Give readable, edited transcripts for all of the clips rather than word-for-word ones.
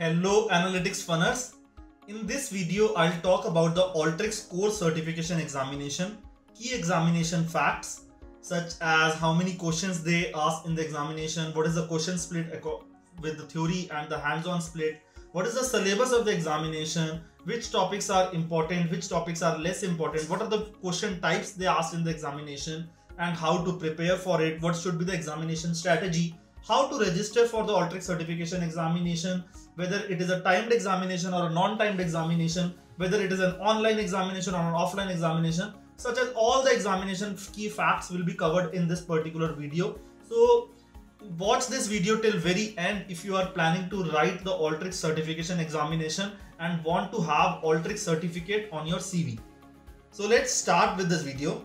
Hello Analytics Funners. In this video, I'll talk about the Alteryx Core Certification Examination, key examination facts such as how many questions they ask in the examination, what is the question split with the theory and the hands-on split, what is the syllabus of the examination, which topics are important, which topics are less important, what are the question types they asked in the examination and how to prepare for it, what should be the examination strategy, how to register for the Alteryx certification examination, whether it is a timed examination or a non-timed examination, whether it is an online examination or an offline examination, such as all the examination key facts will be covered in this particular video. So watch this video till very end if you are planning to write the Alteryx certification examination and want to have Alteryx certificate on your CV. So let's start with this video.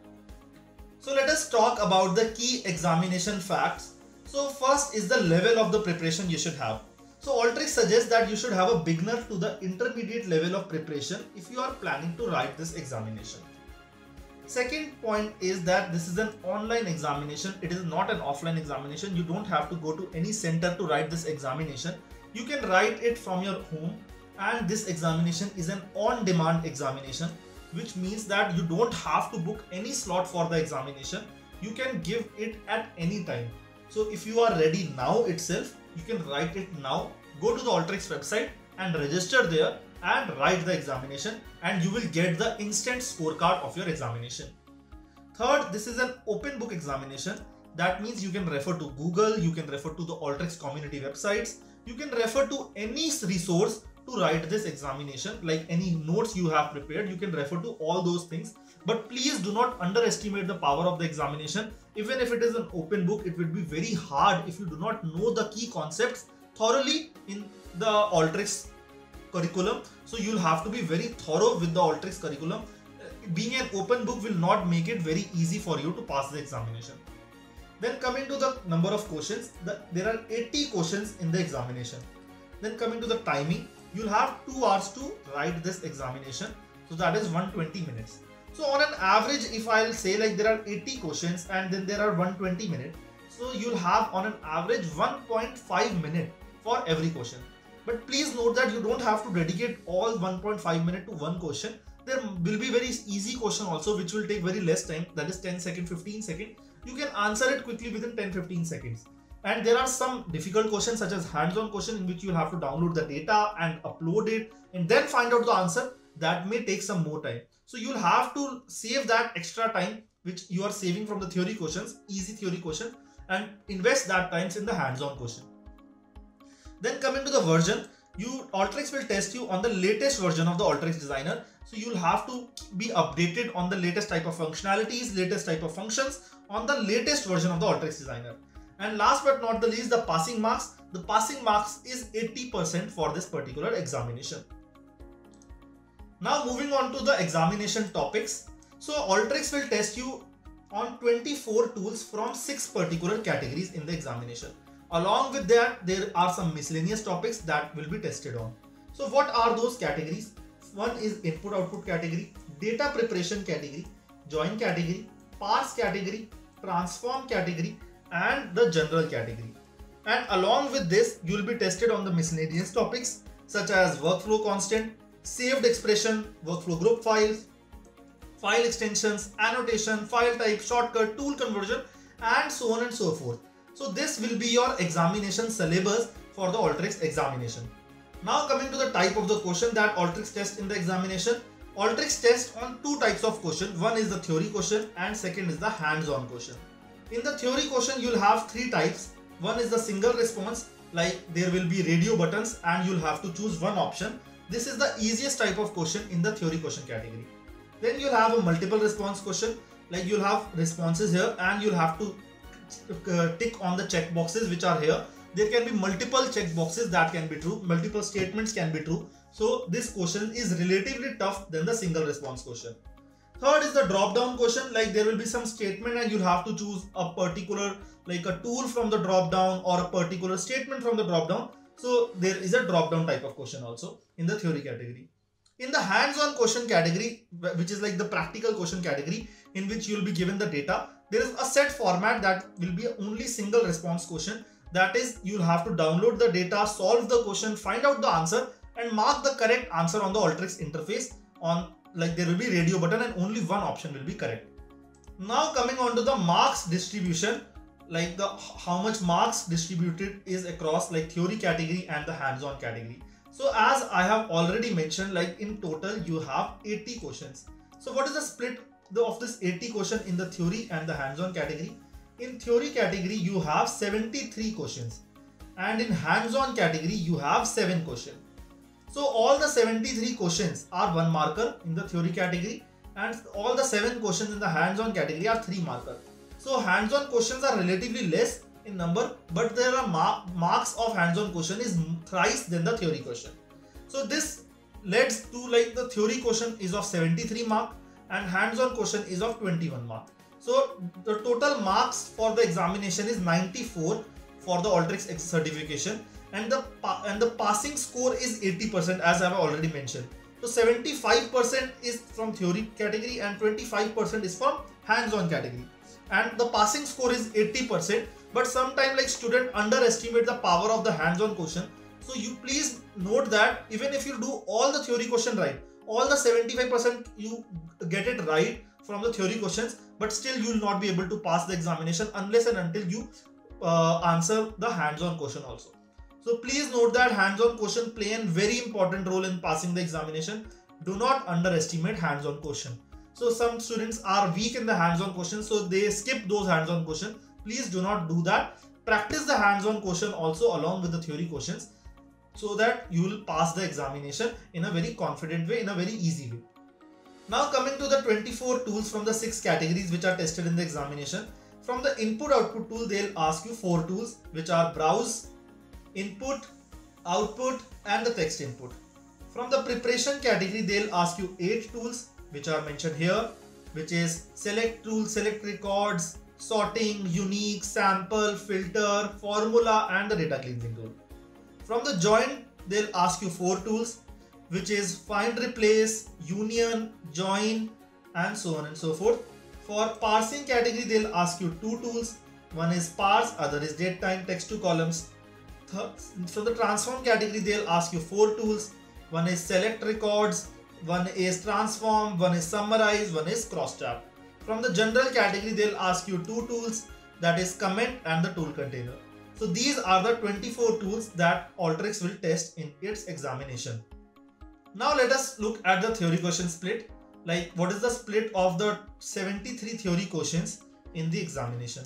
So let us talk about the key examination facts. So first is the level of the preparation you should have. So Alteryx suggests that you should have a beginner to the intermediate level of preparation if you are planning to write this examination. Second point is that this is an online examination. It is not an offline examination. You don't have to go to any center to write this examination. You can write it from your home, and this examination is an on-demand examination, which means that you don't have to book any slot for the examination. You can give it at any time. So if you are ready now itself, you can write it now. Go to the Alteryx website and register there and write the examination, and you will get the instant scorecard of your examination. Third, this is an open book examination. That means you can refer to Google, you can refer to the Alteryx community websites, you can refer to any resource to write this examination, like any notes you have prepared, you can refer to all those things. But please do not underestimate the power of the examination. Even if it is an open book, it will be very hard if you do not know the key concepts thoroughly in the Alteryx curriculum. So you'll have to be very thorough with the Alteryx curriculum. Being an open book will not make it very easy for you to pass the examination. Then coming to the number of questions, there are 80 questions in the examination. Then coming to the timing, you'll have 2 hours to write this examination. So that is 120 minutes. So on an average, if I'll say like there are 80 questions and then there are 120 minutes. So you'll have on an average 1.5 minute for every question. But please note that you don't have to dedicate all 1.5 minutes to one question. There will be very easy question also which will take very less time, that is 10 seconds, 15 seconds. You can answer it quickly within 10-15 seconds. And there are some difficult questions such as hands-on question in which you will have to download the data and upload it and then find out the answer. That may take some more time. So you'll have to save that extra time which you are saving from the theory questions, easy theory question, and invest that time in the hands-on question. Then coming to the version, Alteryx will test you on the latest version of the Alteryx Designer. So you'll have to be updated on the latest type of functionalities, latest type of functions on the latest version of the Alteryx Designer. And last but not the least, the passing marks. The passing marks is 80% for this particular examination. Now moving on to the examination topics. So Alteryx will test you on 24 tools from 6 particular categories in the examination. Along with that, there are some miscellaneous topics that will be tested on. So what are those categories? One is input-output category, data preparation category, join category, parse category, transform category, and the general category. And along with this, you will be tested on the miscellaneous topics such as workflow constant, saved expression, workflow group files, file extensions, annotation, file type, shortcut, tool conversion, and so on and so forth. So this will be your examination syllabus for the Alteryx examination. Now coming to the type of the question that Alteryx tests in the examination. Alteryx tests on 2 types of question. One is the theory question and second is the hands-on question. In the theory question, you'll have 3 types. One is the single response, like there will be radio buttons and you'll have to choose one option. This is the easiest type of question in the theory question category. Then you'll have a multiple response question, like you'll have responses here and you'll have to tick on the check boxes which are here. There can be multiple check boxes that can be true, multiple statements can be true. So this question is relatively tough than the single response question. Third is the drop down question, like there will be some statement and you'll have to choose a particular, like a tool from the drop down or a particular statement from the drop down. So there is a drop down type of question also in the theory category. In the hands-on question category, which is like the practical question category in which you will be given the data, there is a set format that will be only single response question That is, you'll have to download the data, solve the question, find out the answer, and mark the correct answer on the Alteryx interface. On like there will be radio button and only one option will be correct. Now coming on to the marks distribution, like the how much marks distributed is across like theory category and the hands-on category. So as I have already mentioned, like in total you have 80 questions. So what is the split of this 80 question in the theory and the hands-on category? In theory category you have 73 questions and in hands-on category you have 7 questions. So all the 73 questions are 1 marker in the theory category and all the 7 questions in the hands-on category are 3 marker. So hands-on questions are relatively less in number, but there are marks of hands-on question is thrice than the theory question. So this leads to like the theory question is of 73 mark and hands-on question is of 21 mark. So the total marks for the examination is 94 for the Alteryx certification, and the passing score is 80%, as I have already mentioned. So 75% is from theory category and 25% is from hands-on category, and the passing score is 80%. But sometimes like student underestimate the power of the hands-on question. So you please note that even if you do all the theory question right, all the 75% you get it right from the theory questions, but still you will not be able to pass the examination unless and until you answer the hands-on question also. So please note that hands-on question play a very important role in passing the examination. Do not underestimate hands-on question. So some students are weak in the hands-on question, so they skip those hands-on questions. Please do not do that. Practice the hands-on question also along with the theory questions so that you will pass the examination in a very confident way, in a very easy way. Now coming to the 24 tools from the 6 categories which are tested in the examination. From the input-output tool, they'll ask you 4 tools which are browse, input, output and the text input. From the preparation category, they'll ask you 8 tools which are mentioned here, which is select tool, select records, sorting, unique, sample, filter, formula and the data cleansing tool. From the join, they'll ask you 4 tools which is find, replace, union, join and so on and so forth. For parsing category, they'll ask you 2 tools. One is parse, other is date time, text to columns. From the transform category, they'll ask you 4 tools. One is select records, one is transform, one is summarize, one is crosstab. From the general category, they'll ask you 2 tools, that is comment and the tool container. So these are the 24 tools that Alteryx will test in its examination. Now let us look at the theory question split. Like what is the split of the 73 theory questions in the examination.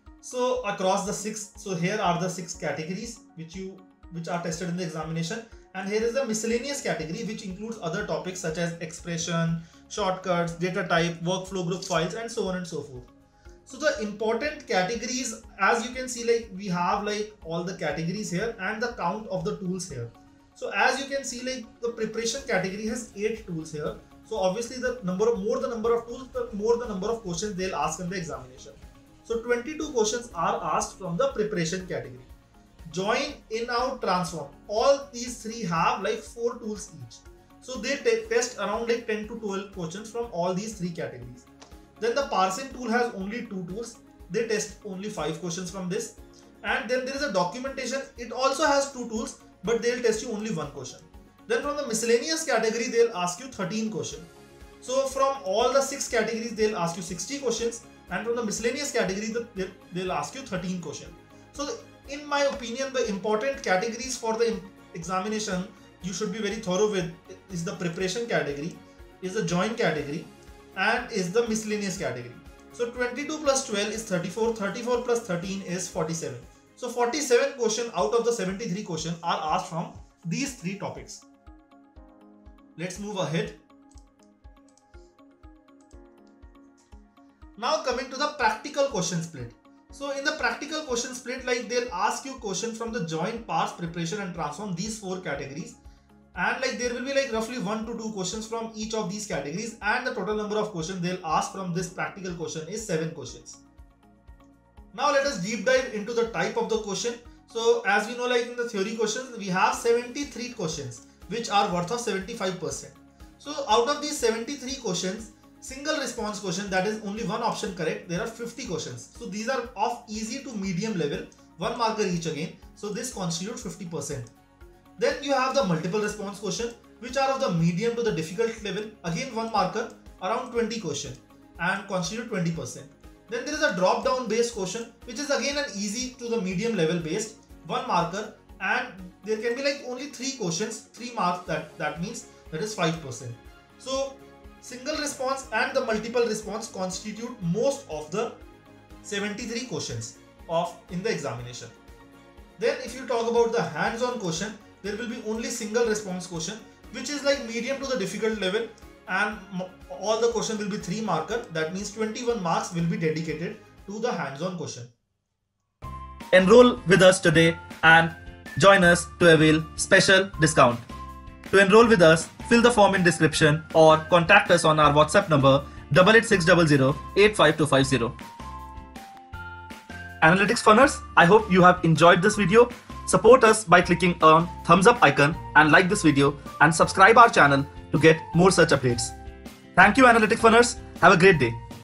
So across the 6, so here are the 6 categories which are tested in the examination, and here is the miscellaneous category which includes other topics such as expression, shortcuts, data type, workflow group files and so on and so forth. So the important categories, as you can see, like we have like all the categories here and the count of the tools here. So as you can see, like the preparation category has 8 tools here. So obviously the more the number of tools, the more the number of questions they'll ask in the examination. So 22 questions are asked from the preparation category. Join, in, out, transform. All these 3 have like 4 tools each. So they test around like 10 to 12 questions from all these 3 categories. Then the parsing tool has only 2 tools. They test only 5 questions from this. And then there is a documentation. It also has 2 tools, but they'll test you only 1 question. Then from the miscellaneous category, they'll ask you 13 questions. So from all the 6 categories, they'll ask you 60 questions. And from the miscellaneous category, they'll ask you 13 questions. So in my opinion, the important categories for the examination you should be very thorough with is the preparation category, is the join category, and is the miscellaneous category. So 22 plus 12 is 34, 34 plus 13 is 47. So 47 questions out of the 73 questions are asked from these 3 topics. Let's move ahead. Now coming to the practical question split. So in the practical question split, like they'll ask you question from the join, parse, preparation and transform, these 4 categories. And like there will be like roughly 1 to 2 questions from each of these categories, and the total number of questions they'll ask from this practical question is 7 questions. Now let us deep dive into the type of the question. So as we know, like in the theory questions, we have 73 questions which are worth of 75%. So out of these 73 questions, single response question, that is only one option correct, there are 50 questions. So these are of easy to medium level, 1 marker each again. So this constitutes 50%. Then you have the multiple response question, which are of the medium to the difficult level. Again 1 marker, around 20 question and constitute 20%. Then there is a drop down based question, which is again an easy to the medium level based, 1 marker, and there can be like only 3 questions, 3 marks, that means that is 5%. So single response and the multiple response constitute most of the 73 questions in the examination. Then if you talk about the hands-on question, there will be only single response question, which is like medium to the difficult level, and all the question will be 3 marker. That means 21 marks will be dedicated to the hands-on question. Enroll with us today and join us to avail special discount. To enroll with us, fill the form in description or contact us on our WhatsApp number 88600 85250. Analytics Funners, I hope you have enjoyed this video. Support us by clicking on thumbs up icon and like this video and subscribe our channel to get more such updates. Thank you, Analytics Funners. Have a great day.